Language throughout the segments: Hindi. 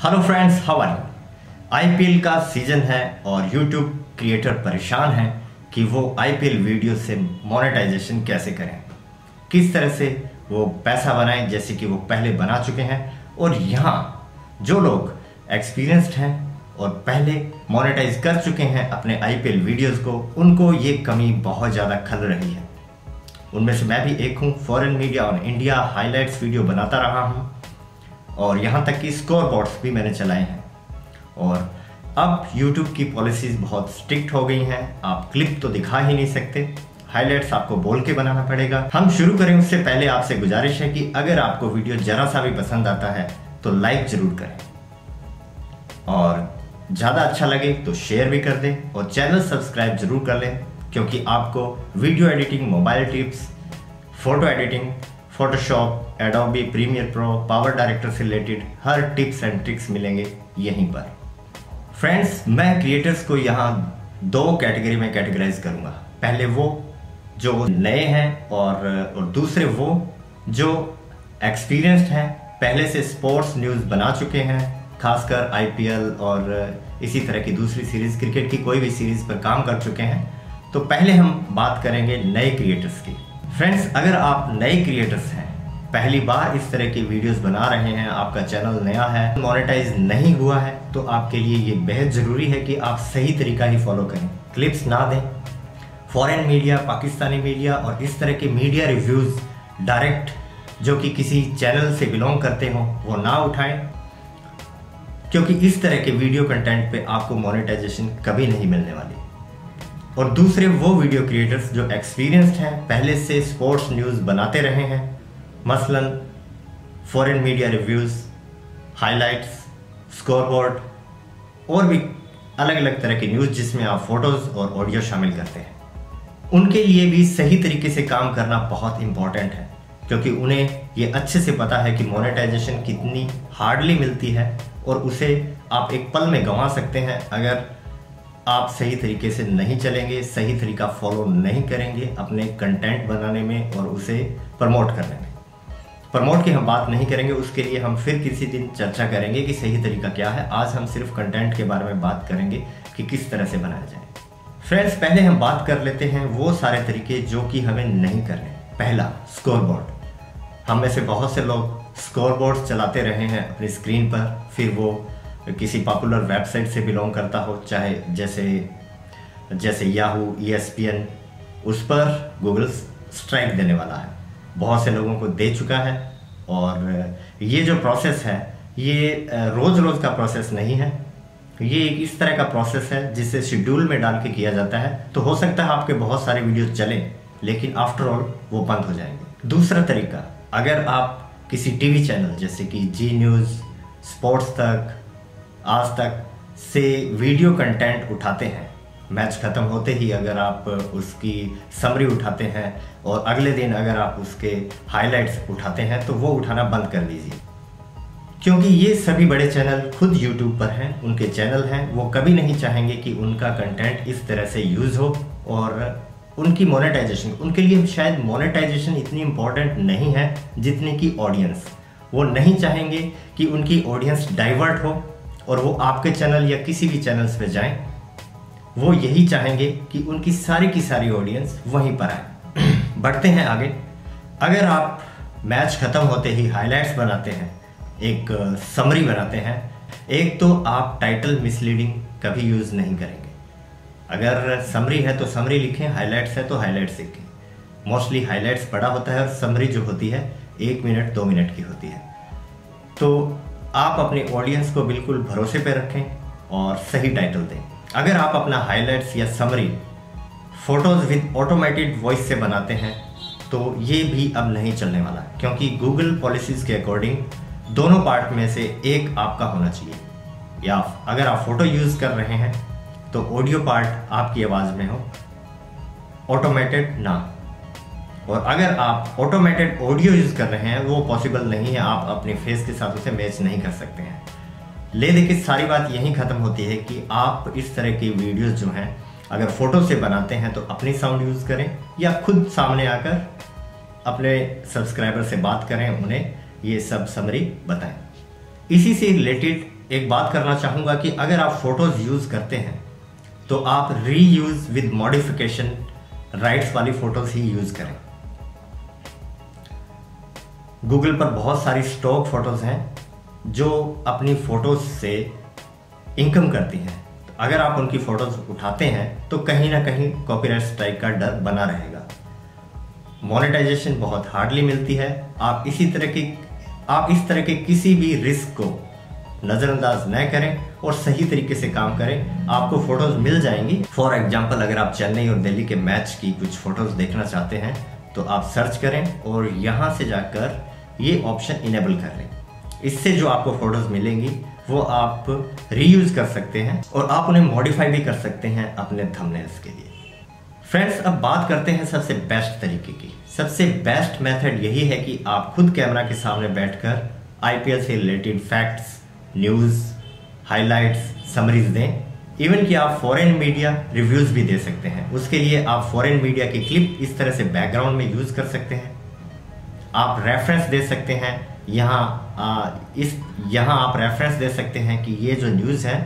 Hello friends, how are you. IPL का सीजन है और यूट्यूब क्रिएटर परेशान हैं कि वो आईपीएल वीडियो से मोनेटाइजेशन कैसे करें, किस तरह से वो पैसा बनाएं जैसे कि वो पहले बना चुके हैं। और यहाँ जो लोग एक्सपीरियंस्ड हैं और पहले मोनेटाइज कर चुके हैं अपने आईपीएल वीडियोस को, उनको ये कमी बहुत ज़्यादा खल रही है। उनमें से मैं भी एक हूँ। फॉरेन मीडिया और इंडिया हाइलाइट्स वीडियो बनाता रहा हूँ और यहाँ तक कि स्कोरबोर्ड्स भी मैंने चलाए हैं। और अब YouTube की पॉलिसीज़ बहुत स्ट्रिक्ट हो गई हैं। आप क्लिप तो दिखा ही नहीं सकते, हाइलाइट्स आपको बोल के बनाना पड़ेगा। हम शुरू करें उससे पहले आपसे गुजारिश है कि अगर आपको वीडियो जरा सा भी पसंद आता है तो लाइक ज़रूर करें और ज़्यादा अच्छा लगे तो शेयर भी कर दें और चैनल सब्सक्राइब ज़रूर कर लें, क्योंकि आपको video editing, mobile tips, photo editing, Photoshop, Adobe Premiere Pro, Power Director से रिलेटेड हर टिप्स एंड ट्रिक्स मिलेंगे यहीं पर। फ्रेंड्स, मैं क्रिएटर्स को यहाँ दो कैटेगरी में कैटेगराइज करूँगा। पहले वो जो नए हैं और दूसरे वो जो एक्सपीरियंस्ड हैं, पहले से स्पोर्ट्स न्यूज़ बना चुके हैं, खासकर आईपीएल और इसी तरह की दूसरी सीरीज़, क्रिकेट की कोई भी सीरीज़ पर काम कर चुके हैं। तो पहले हम बात करेंगे नए क्रिएटर्स की। फ्रेंड्स, अगर आप नए क्रिएटर्स हैं, पहली बार इस तरह की वीडियोस बना रहे हैं, आपका चैनल नया है, मोनेटाइज नहीं हुआ है, तो आपके लिए ये बेहद ज़रूरी है कि आप सही तरीका ही फॉलो करें, क्लिप्स ना दें। फॉरेन मीडिया, पाकिस्तानी मीडिया और इस तरह के मीडिया रिव्यूज़ डायरेक्ट जो कि किसी चैनल से बिलोंग करते हों वो ना उठाएं, क्योंकि इस तरह के वीडियो कंटेंट पे आपको मोनेटाइजेशन कभी नहीं मिलने वाली। और दूसरे वो वीडियो क्रिएटर्स जो एक्सपीरियंस्ड हैं, पहले से स्पोर्ट्स न्यूज़ बनाते रहे हैं, मसलन foreign media reviews, highlights, scoreboard और भी अलग अलग तरह की न्यूज़ जिसमें आप फोटोज़ और ऑडियो शामिल करते हैं, उनके लिए भी सही तरीके से काम करना बहुत इम्पॉर्टेंट है, क्योंकि उन्हें ये अच्छे से पता है कि मोनेटाइजेशन कितनी हार्डली मिलती है और उसे आप एक पल में गंवा सकते हैं अगर आप सही तरीके से नहीं चलेंगे, सही तरीका फॉलो नहीं करेंगे अपने कंटेंट बनाने में और उसे प्रमोट करने में। प्रमोट की हम बात नहीं करेंगे, उसके लिए हम फिर किसी दिन चर्चा करेंगे कि सही तरीका क्या है। आज हम सिर्फ कंटेंट के बारे में बात करेंगे कि किस तरह से बनाया जाए। फ्रेंड्स, पहले हम बात कर लेते हैं वो सारे तरीके जो कि हमें नहीं करने। पहला, स्कोरबोर्ड। हम में से बहुत से लोग स्कोरबोर्ड चलाते रहे हैं अपनी स्क्रीन पर, फिर वो किसी पॉपुलर वेबसाइट से बिलोंग करता हो, चाहे जैसे याहू, ESPN, उस पर गूगल स्ट्राइक देने वाला है, बहुत से लोगों को दे चुका है। और ये जो प्रोसेस है ये रोज़ का प्रोसेस नहीं है, ये एक इस तरह का प्रोसेस है जिसे शेड्यूल में डाल के किया जाता है। तो हो सकता है आपके बहुत सारे वीडियो चलें, लेकिन आफ्टर ऑल वो बंद हो जाएंगे। दूसरा तरीका, अगर आप किसी टीवी चैनल जैसे कि जी न्यूज़, स्पोर्ट्स तक, आज तक से वीडियो कंटेंट उठाते हैं, मैच ख़त्म होते ही अगर आप उसकी समरी उठाते हैं और अगले दिन अगर आप उसके हाइलाइट्स उठाते हैं, तो वो उठाना बंद कर दीजिए, क्योंकि ये सभी बड़े चैनल खुद यूट्यूब पर हैं, उनके चैनल हैं, वो कभी नहीं चाहेंगे कि उनका कंटेंट इस तरह से यूज़ हो। और उनकी मोनेटाइजेशन, उनके लिए शायद मोनेटाइजेशन इतनी इम्पॉर्टेंट नहीं है जितनी की ऑडियंस। वो नहीं चाहेंगे कि उनकी ऑडियंस डाइवर्ट हो और वो आपके चैनल या किसी भी चैनल्स पे जाएं। वो यही चाहेंगे कि उनकी सारी की सारी ऑडियंस वहीं पर आए। बढ़ते हैं आगे। अगर आप मैच ख़त्म होते ही हाइलाइट्स बनाते हैं, एक समरी बनाते हैं, एक तो आप टाइटल मिसलीडिंग कभी यूज़ नहीं करेंगे। अगर समरी है तो समरी लिखें, हाइलाइट्स है तो हाइलाइट्स लिखें। मोस्टली हाइलाइट्स बड़ा होता है और समरी जो होती है 1 मिनट 2 मिनट की होती है। तो आप अपने ऑडियंस को बिल्कुल भरोसे पे रखें और सही टाइटल दें। अगर आप अपना हाइलाइट्स या summary photos with automated voice से बनाते हैं तो ये भी अब नहीं चलने वाला, क्योंकि गूगल पॉलिसीज़ के अकॉर्डिंग दोनों पार्ट में से एक आपका होना चाहिए। या अगर आप फोटो यूज़ कर रहे हैं तो ऑडियो पार्ट आपकी आवाज़ में हो, ऑटोमेटेड ना। और अगर आप ऑटोमेटेड ऑडियो यूज़ कर रहे हैं वो पॉसिबल नहीं है, आप अपने फेस के साथ उसे मैच नहीं कर सकते हैं। ले देखिए, सारी बात यहीं ख़त्म होती है कि आप इस तरह की वीडियोस जो हैं अगर फ़ोटो से बनाते हैं तो अपनी साउंड यूज़ करें या खुद सामने आकर अपने सब्सक्राइबर से बात करें, उन्हें ये सब समरी बताएं। इसी से रिलेटेड एक बात करना चाहूँगा कि अगर आप फोटोज़ यूज़ करते हैं तो आप रीयूज़ विद मॉडिफिकेशन राइट्स वाली फ़ोटोज़ ही यूज़ करें। गूगल पर बहुत सारी स्टॉक फ़ोटोज़ हैं जो अपनी फ़ोटोज़ से इनकम करती हैं। अगर आप उनकी फ़ोटोज़ उठाते हैं तो कहीं ना कहीं कॉपीराइट स्ट्राइक का डर बना रहेगा। मोनेटाइजेशन बहुत हार्डली मिलती है। आप इस तरह के किसी भी रिस्क को नज़रअंदाज न करें और सही तरीके से काम करें, आपको फ़ोटोज़ मिल जाएंगी। फॉर एग्जांपल, अगर आप चेन्नई और दिल्ली के मैच की कुछ फ़ोटोज़ देखना चाहते हैं तो आप सर्च करें और यहाँ से जाकर ये ऑप्शन इनेबल कर लें। इससे जो आपको फ़ोटोज़ मिलेंगी वो आप रीयूज़ कर सकते हैं और आप उन्हें मॉडिफाई भी कर सकते हैं अपने थंबनेल्स के लिए। फ्रेंड्स, अब बात करते हैं सबसे बेस्ट तरीके की। सबसे बेस्ट मेथड यही है कि आप खुद कैमरा के सामने बैठकर आईपीएल से related facts, news, highlights, summaries दें। इवन कि आप फॉरेन मीडिया रिव्यूज़ भी दे सकते हैं। उसके लिए आप फॉरेन मीडिया की क्लिप इस तरह से बैकग्राउंड में यूज़ कर सकते हैं। आप रेफरेंस दे सकते हैं। यहाँ आप रेफरेंस दे सकते हैं कि ये जो न्यूज़ है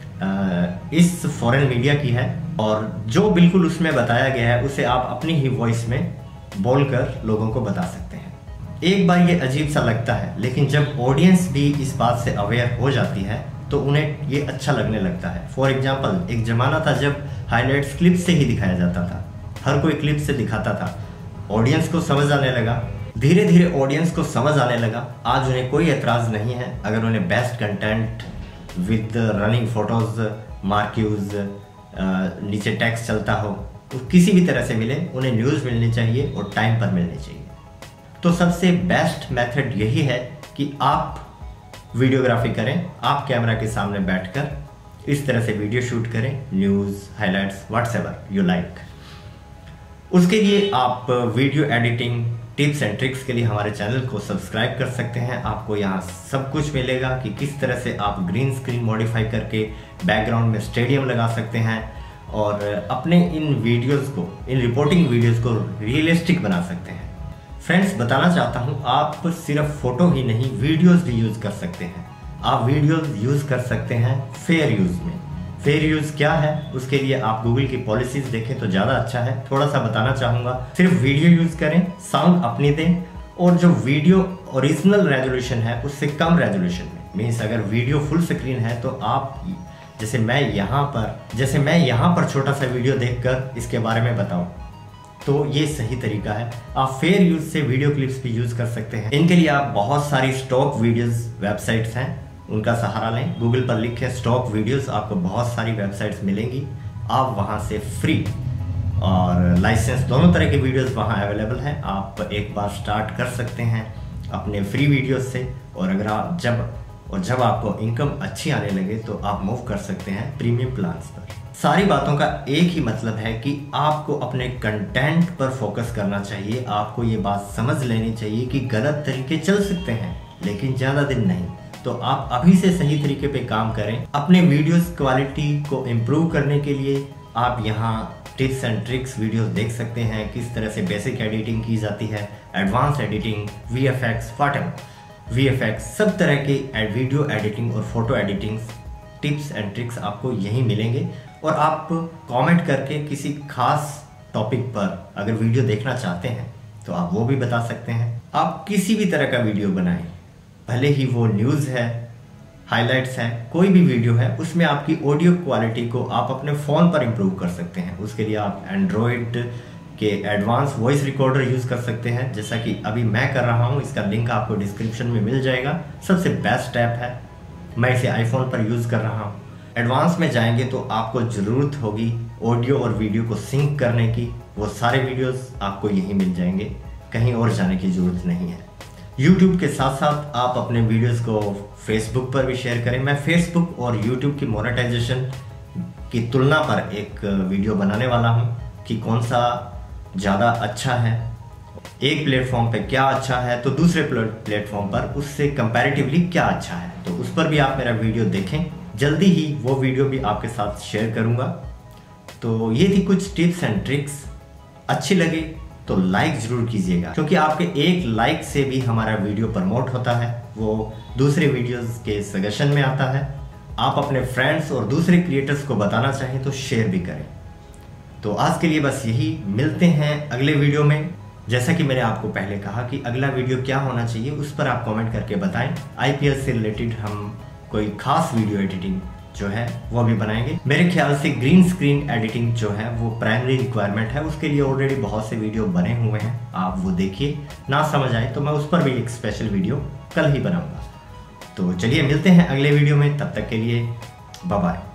इस फॉरेन मीडिया की है, और जो बिल्कुल उसमें बताया गया है उसे आप अपनी ही वॉइस में बोलकर लोगों को बता सकते हैं। एक बार ये अजीब सा लगता है, लेकिन जब ऑडियंस भी इस बात से अवेयर हो जाती है तो उन्हें ये अच्छा लगने लगता है। फॉर एग्जाम्पल, एक ज़माना था जब हाईलाइट्स क्लिप से ही दिखाया जाता था। हर कोई क्लिप से दिखाता था। ऑडियंस को समझ आने लगा, धीरे धीरे ऑडियंस को समझ आने लगा। आज उन्हें कोई एतराज़ नहीं है अगर उन्हें best content with running photos, marquees, नीचे टेक्स्ट चलता हो, तो किसी भी तरह से मिले, उन्हें न्यूज़ मिलनी चाहिए और टाइम पर मिलनी चाहिए। तो सबसे बेस्ट मेथड यही है कि आप वीडियोग्राफी करें। आप कैमरा के सामने बैठकर इस तरह से वीडियो शूट करें, news, highlights, whatsoever you like. उसके लिए आप video editing tips and tricks के लिए हमारे चैनल को सब्सक्राइब कर सकते हैं। आपको यहाँ सब कुछ मिलेगा कि किस तरह से आप ग्रीन स्क्रीन मॉडिफाई करके बैकग्राउंड में स्टेडियम लगा सकते हैं और अपने इन वीडियोस को, इन रिपोर्टिंग वीडियोस को रियलिस्टिक बना सकते हैं। फ्रेंड्स, बताना चाहता हूँ, आप सिर्फ फोटो ही नहीं, वीडियोस भी यूज़ कर सकते हैं। आप वीडियोस यूज़ कर सकते हैं फेयर यूज़ में। फेयर यूज़ क्या है, उसके लिए आप गूगल की पॉलिसीज़ देखें तो ज़्यादा अच्छा है। थोड़ा सा बताना चाहूँगा, सिर्फ वीडियो यूज़ करें, साउंड अपनी दें, और जो वीडियो ओरिजिनल रेजोल्यूशन है उससे कम रेजोल्यूशन में। मीन्स अगर वीडियो फुल स्क्रीन है तो आप, जैसे मैं यहाँ पर छोटा सा वीडियो देखकर इसके बारे में बताऊँ, तो ये सही तरीका है। आप फेयर यूज़ से वीडियो क्लिप्स भी यूज़ कर सकते हैं। इनके लिए आप बहुत सारी स्टॉक वीडियोज़ वेबसाइट्स हैं, उनका सहारा लें। गूगल पर लिखें स्टॉक वीडियोस, आपको बहुत सारी वेबसाइट्स मिलेंगी। आप वहां से फ्री और लाइसेंस दोनों तरह के वीडियोस वहां अवेलेबल हैं। आप एक बार स्टार्ट कर सकते हैं अपने फ्री वीडियोस से, और अगर आप जब आपको इनकम अच्छी आने लगे तो आप मूव कर सकते हैं प्रीमियम प्लान्स पर। सारी बातों का एक ही मतलब है कि आपको अपने कंटेंट पर फोकस करना चाहिए। आपको ये बात समझ लेनी चाहिए कि गलत तरीके चल सकते हैं लेकिन ज़्यादा दिन नहीं। तो आप अभी से सही तरीके पे काम करें। अपने वीडियोस क्वालिटी को इम्प्रूव करने के लिए आप यहाँ टिप्स एंड ट्रिक्स वीडियोस देख सकते हैं, किस तरह से बेसिक एडिटिंग की जाती है, एडवांस एडिटिंग, वीएफएक्स, सब तरह के वीडियो एडिटिंग और photo editing tips and tricks आपको यहीं मिलेंगे। और आप कमेंट करके किसी खास टॉपिक पर अगर वीडियो देखना चाहते हैं तो आप वो भी बता सकते हैं। आप किसी भी तरह का वीडियो बनाएं, भले ही वो न्यूज़ है, हाइलाइट्स है, कोई भी वीडियो है, उसमें आपकी ऑडियो क्वालिटी को आप अपने फ़ोन पर इम्प्रूव कर सकते हैं। उसके लिए आप एंड्रॉयड के एडवांस वॉइस रिकॉर्डर यूज़ कर सकते हैं, जैसा कि अभी मैं कर रहा हूँ। इसका लिंक आपको डिस्क्रिप्शन में मिल जाएगा। सबसे बेस्ट ऐप है, मैं इसे आईफोन पर यूज़ कर रहा हूँ। एडवांस में जाएंगे तो आपको ज़रूरत होगी ऑडियो और वीडियो को सिंक करने की। वो सारे वीडियोस आपको यहीं मिल जाएंगे, कहीं और जाने की ज़रूरत नहीं है। YouTube के साथ साथ आप अपने वीडियोस को Facebook पर भी शेयर करें। मैं Facebook और YouTube की मोनेटाइजेशन की तुलना पर एक वीडियो बनाने वाला हूं कि कौन सा ज़्यादा अच्छा है, एक प्लेटफॉर्म पे क्या अच्छा है तो दूसरे प्लेटफॉर्म पर उससे कंपैरेटिवली क्या अच्छा है, तो उस पर भी आप मेरा वीडियो देखें। जल्दी ही वो वीडियो भी आपके साथ शेयर करूंगा। तो ये थी कुछ टिप्स एंड ट्रिक्स। अच्छी लगे तो लाइक जरूर कीजिएगा, क्योंकि आपके एक लाइक से भी हमारा वीडियो प्रमोट होता है, वो दूसरे वीडियोस के सजेशन में आता है। आप अपने फ्रेंड्स और दूसरे क्रिएटर्स को बताना चाहें तो शेयर भी करें। तो आज के लिए बस यही, मिलते हैं अगले वीडियो में। जैसा कि मैंने आपको पहले कहा कि अगला वीडियो क्या होना चाहिए उस पर आप कमेंट करके बताएं। आईपीएल से रिलेटेड हम कोई खास वीडियो एडिटिंग जो है वो भी बनाएंगे। मेरे ख्याल से ग्रीन स्क्रीन एडिटिंग जो है वो प्राइमरी रिक्वायरमेंट है, उसके लिए ऑलरेडी बहुत से वीडियो बने हुए हैं, आप वो देखिए। ना समझ आए तो मैं उस पर भी एक स्पेशल वीडियो कल ही बनाऊंगा। तो चलिए मिलते हैं अगले वीडियो में, तब तक के लिए बाय बाय।